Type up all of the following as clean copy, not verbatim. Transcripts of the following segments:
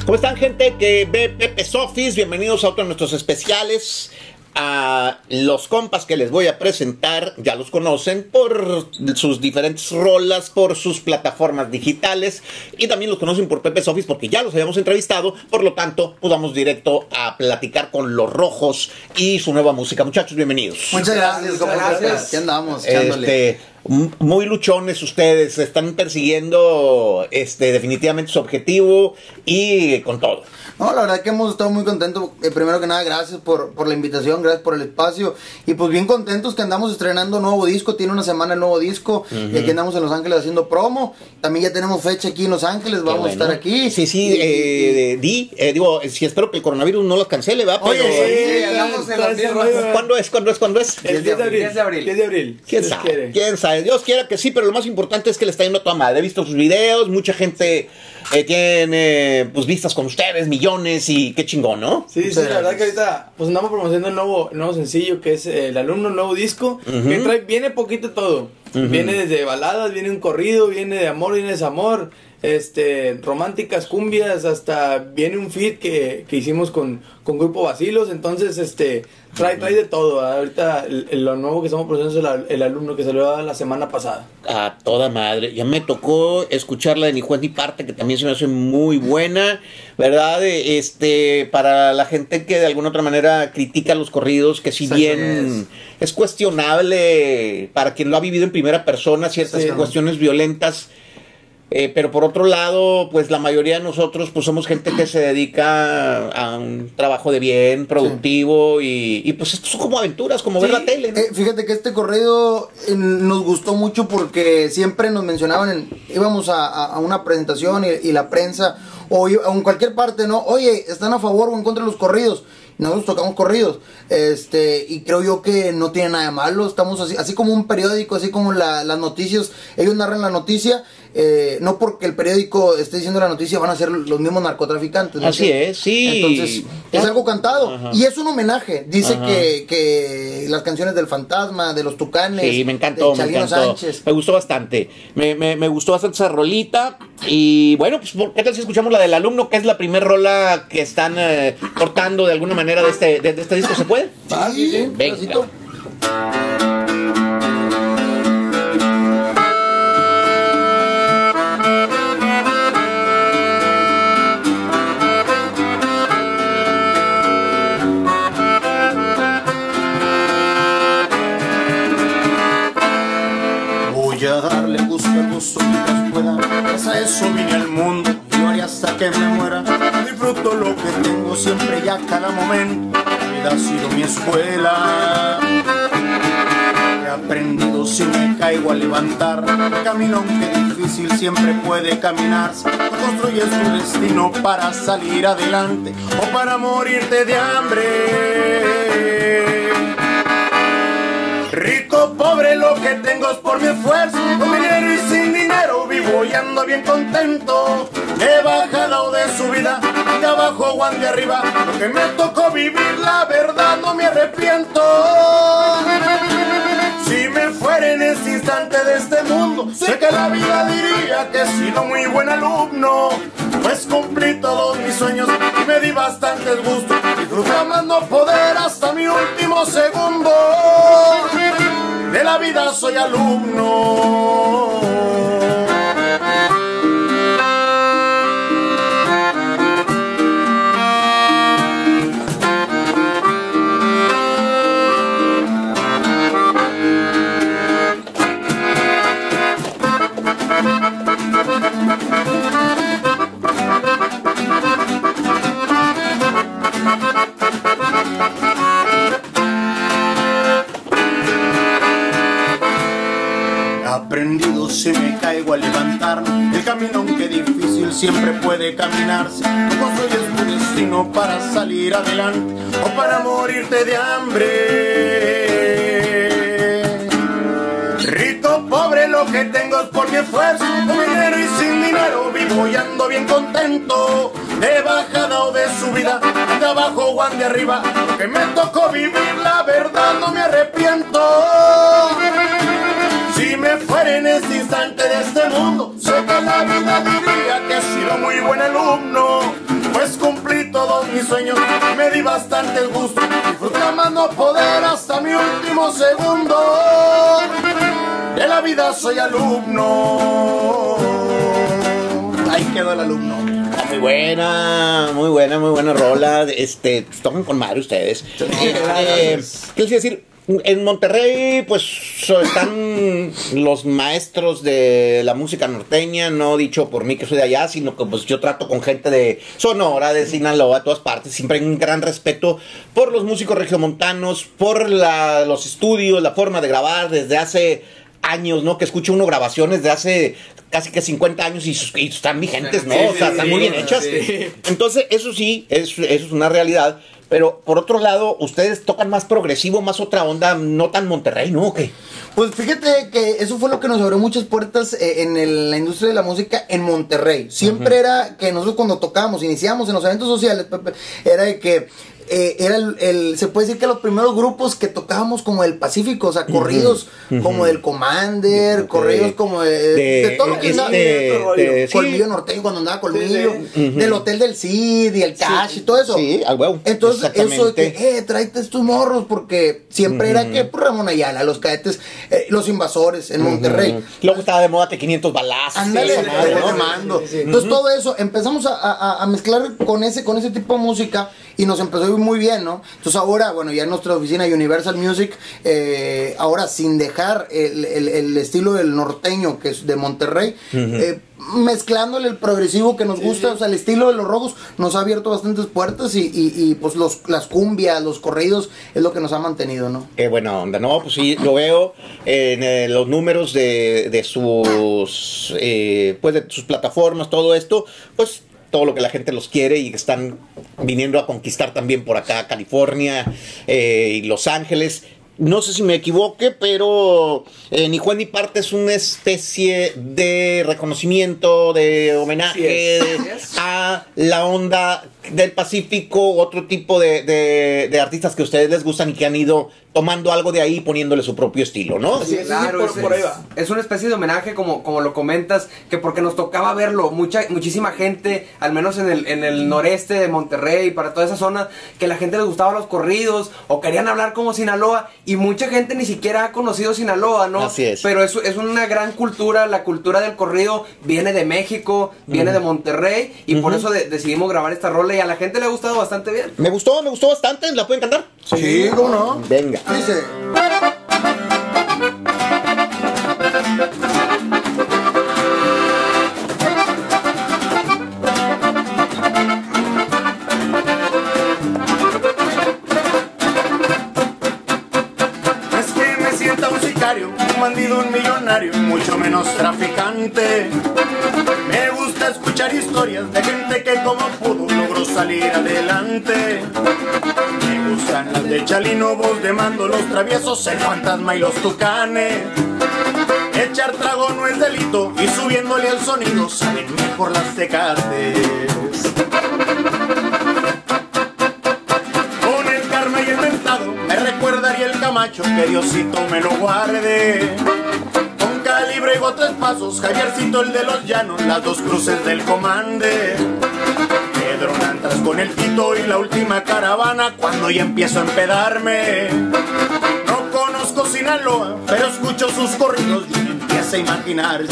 ¿Cómo están, gente que ve Pepe's Office? Bienvenidos a otro de nuestros especiales. A los compas que les voy a presentar ya los conocen por sus diferentes rolas, por sus plataformas digitales, y también los conocen por Pepe's Office porque ya los habíamos entrevistado. Por lo tanto, pues vamos directo a platicar con Los Rojos y su nueva música. Muchachos, bienvenidos. Muchas gracias. ¿Cómo estás? ¿Qué andamos? Muy luchones ustedes, están persiguiendo definitivamente su objetivo y con todo. No, la verdad que hemos estado muy contentos. Primero que nada, gracias por la invitación, gracias por el espacio. Y pues bien contentos que andamos estrenando nuevo disco. Tiene una semana el nuevo disco. Y aquí andamos en Los Ángeles haciendo promo. También ya tenemos fecha aquí en Los Ángeles. Vamos a estar aquí. Sí, digo, si espero que el coronavirus no los cancele, ¿verdad? Oye, sí, andamos en la misma. ¿Cuándo es? El 10 de abril. 10 de abril. ¿Quién sabe? Dios quiera que sí, pero lo más importante es que le está yendo a toda madre. He visto sus videos, mucha gente tiene pues vistas con ustedes, millones, y qué chingón, ¿no? Sí, la verdad que ahorita pues andamos promocionando el nuevo sencillo, que es El Alumno, nuevo disco, que viene poquito todo. Viene desde baladas, viene un corrido, viene de amor, viene de desamor, románticas, cumbias, hasta viene un feat que hicimos con Grupo Vacilos. Entonces trae de todo. Ahorita lo nuevo que estamos produciendo es el Alumno, que salió la semana pasada. A toda madre. Ya me tocó escuchar la de Ni Juez ni Parte, que también se me hace muy buena, ¿verdad? Para la gente que de alguna otra manera critica los corridos, que si bien es cuestionable para quien lo ha vivido en primera persona, ciertas cuestiones violentas. Pero por otro lado, pues la mayoría de nosotros pues somos gente que se dedica a un trabajo de bien, productivo, y pues esto son como aventuras, como ver la tele, ¿no? Fíjate que este corrido nos gustó mucho porque siempre nos mencionaban, íbamos a una presentación y la prensa, o en cualquier parte, ¿no? Oye, ¿están a favor o en contra de los corridos? Nosotros tocamos corridos, y creo yo que no tiene nada de malo. Estamos así como un periódico, así como las noticias, ellos narran la noticia, no porque el periódico esté diciendo la noticia van a ser los mismos narcotraficantes, ¿no? Así es, sí. Entonces, es algo cantado, y es un homenaje. Dice que las canciones del Fantasma, de los Tucanes, sí, me encantó, de Chalino Sánchez. Me gustó bastante, me gustó bastante esa rolita. Y bueno, pues ¿qué tal si escuchamos la del Alumno, que es la primera rola que están cortando de alguna manera de este disco? ¿Se puede? Sí, venga. Voy a darle gusto al gusto mientras pueda, pues a eso vine al mundo y lo haré hasta que me muera. Disfruto lo que tengo siempre y a cada momento. La vida ha sido mi escuela. He aprendido si me caigo a levantar. El camino, aunque difícil, siempre puede caminarse. No construyes tu destino para salir adelante o para morirte de hambre. Rico, pobre, lo que tengo es por mi esfuerzo. Con dinero y sin dinero vivo y ando bien contento. He bajado de subida, de abajo o de arriba. Lo que me tocó vivir, la verdad no me arrepiento. Si me fuera en este instante de este mundo, sé que la vida diría que he sido muy buen alumno. Pues cumplí todos mis sueños y me di bastantes gustos. Disfruté amando poder hasta mi último segundo. De la vida soy alumno. Aprendido si me caigo a levantar. El camino, aunque difícil, siempre puede caminarse. No construyes tu destino para salir adelante o para morirte de hambre. Rico, pobre, lo que tengo es por mi esfuerzo. Con dinero y sin dinero vivo y ando bien contento. De bajada o de subida, de abajo o de arriba. Lo que me tocó vivir, la verdad no me arrepiento. Si me fuera en este instante de este mundo, sé que la vida diría que he sido muy buen alumno. Pues bastantes gustos. Disfruta más no poder hasta mi último segundo. De la vida soy alumno. Ahí quedó el alumno. Muy buena rola. Tocan con madre ustedes. Quiero decir, en Monterrey, pues están los maestros de la música norteña, no dicho por mí que soy de allá, sino que pues yo trato con gente de Sonora, de Sinaloa, de todas partes. Siempre hay un gran respeto por los músicos regiomontanos, por los estudios, la forma de grabar desde hace años, ¿no? Que escucha uno grabaciones de hace casi que 50 años y están vigentes, ¿no? O sea, están muy bien hechas. Sí. Entonces, eso sí, eso es una realidad. Pero, por otro lado, ustedes tocan más progresivo, más otra onda, no tan Monterrey, ¿no? ¿O qué? Pues fíjate que eso fue lo que nos abrió muchas puertas en la industria de la música en Monterrey. Siempre era que nosotros cuando tocábamos, iniciamos en los eventos sociales, Pepe, era de que era se puede decir que los primeros grupos que tocábamos como del Pacífico, o sea, corridos como del Commander, corridos como de todo lo que andaba, Colmillo Norteño cuando andaba Colmillo, del Hotel del Cid y el Cash y todo eso. Sí, al huevo. Entonces, eso de que, tráete estos morros, porque siempre era que pues, Ramón Ayala, los Cadetes, los Invasores en Monterrey. Luego estaba de moda T500 balazos. Ándale, ¿no? Entonces, todo eso, empezamos a mezclar con ese tipo de música y nos empezó a ir muy bien, ¿no? Entonces ahora, bueno, ya en nuestra oficina Universal Music, ahora sin dejar el estilo del norteño, que es de Monterrey, mezclándole el progresivo que nos gusta, o sea, el estilo de los Rojos nos ha abierto bastantes puertas y pues las cumbias, los corridos, es lo que nos ha mantenido, ¿no? Qué buena onda, ¿no? Pues sí, lo veo en los números de sus, pues de sus plataformas, todo esto, pues todo lo que la gente los quiere y que están viniendo a conquistar también por acá, California y Los Ángeles. No sé si me equivoque, pero Ni Juan ni Parte es una especie de reconocimiento, de homenaje a la onda del Pacífico, otro tipo de artistas que a ustedes les gustan y que han ido tomando algo de ahí y poniéndole su propio estilo, ¿no? Sí, claro, por ahí va. Es una especie de homenaje, como lo comentas, que porque nos tocaba verlo, muchísima gente, al menos en el noreste de Monterrey, para toda esa zona, que la gente les gustaba los corridos, o querían hablar como Sinaloa, y mucha gente ni siquiera ha conocido Sinaloa, ¿no? Así es. Pero es una gran cultura, la cultura del corrido viene de México, viene de Monterrey, y por eso decidimos grabar esta rola, y a la gente le ha gustado bastante bien. Me gustó bastante, ¿la pueden cantar? Sí, ¿cómo no? Venga. Dice. Es que me sienta un sicario, un bandido, un millonario, mucho menos traficante. Me gusta escuchar historias de gente que como pudo logró salir adelante. Me gustan las de Chalino, voz de mando, los traviesos, el fantasma y los tucanes. Echar trago no es delito y subiéndole al sonido saben mejor las tecates. Con el karma y el mentado me recuerda Ariel Camacho, que Diosito me lo guarde. Con Calibre y Tres Pasos, Javiercito el de los Llanos, las dos cruces del Commander. Pedro Nantras con el Tito y la última caravana, cuando ya empiezo a empedarme. No conozco Sinaloa, pero escucho sus corridos y uno empieza a imaginarse.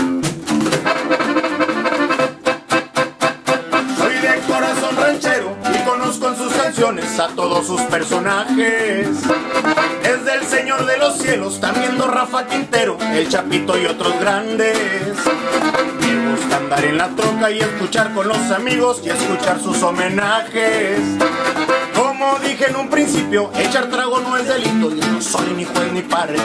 Soy de corazón ranchero y conozco en sus canciones a todos sus personajes. Desde el Señor de los Cielos, también Don Rafa Quintero, el Chapito y otros grandes. Me gusta andar en la troca y escuchar con los amigos y escuchar sus homenajes. Como dije en un principio, echar trago no es delito, yo no soy ni juez ni parte.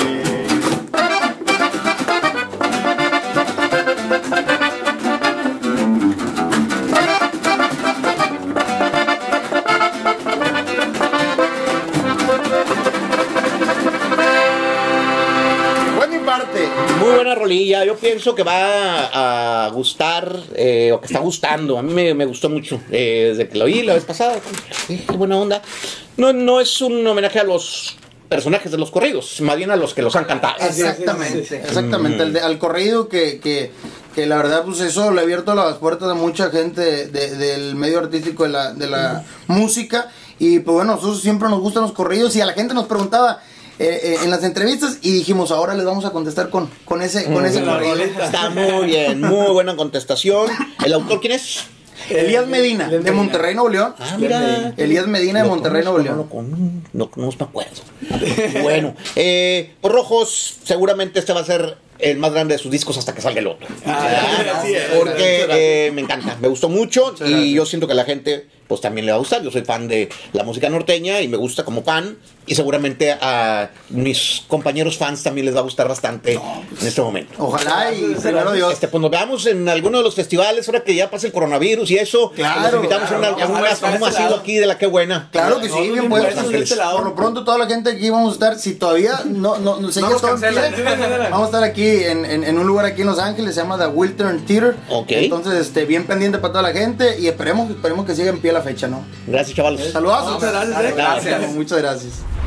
Muy buena rolilla, yo pienso que va a gustar, o que está gustando. A mí me gustó mucho desde que lo oí la vez pasada. Qué buena onda. No es un homenaje a los personajes de los corridos, más bien a los que los han cantado. Exactamente, al corrido que la verdad pues eso le ha abierto las puertas a mucha gente del medio artístico de la música. Y pues bueno, nosotros siempre nos gustan los corridos y a la gente nos preguntaba en las entrevistas y dijimos, ahora les vamos a contestar con ese corrido. Está muy bien, muy buena contestación. ¿El autor quién es? Elías Medina, de Monterrey, Nuevo León. Ah, mira. Elías Medina de Monterrey, Nuevo León. No me acuerdo. Bueno, por Rojos, seguramente este va a ser el más grande de sus discos hasta que salga el otro. Porque me encanta, me gustó mucho y yo siento que a la gente pues también le va a gustar. Yo soy fan de la música norteña y me gusta como fan y seguramente a mis compañeros fans también les va a gustar bastante en este momento. Ojalá y primero Dios. Pues nos veamos en alguno de los festivales ahora que ya pase el coronavirus y eso. Claro, Nos invitamos a un masivo aquí de la que buena. Claro que sí, bien puesto. Por lo pronto toda la gente aquí vamos a estar, si todavía no se No nos cancelan. vamos a estar aquí en un lugar aquí en Los Ángeles, se llama The Wiltern Theater. Ok. Entonces, bien pendiente para toda la gente y esperemos que siga en pie la fecha, ¿no? Gracias, chavales. Saludos. Muchas gracias. Gracias. Muchas gracias.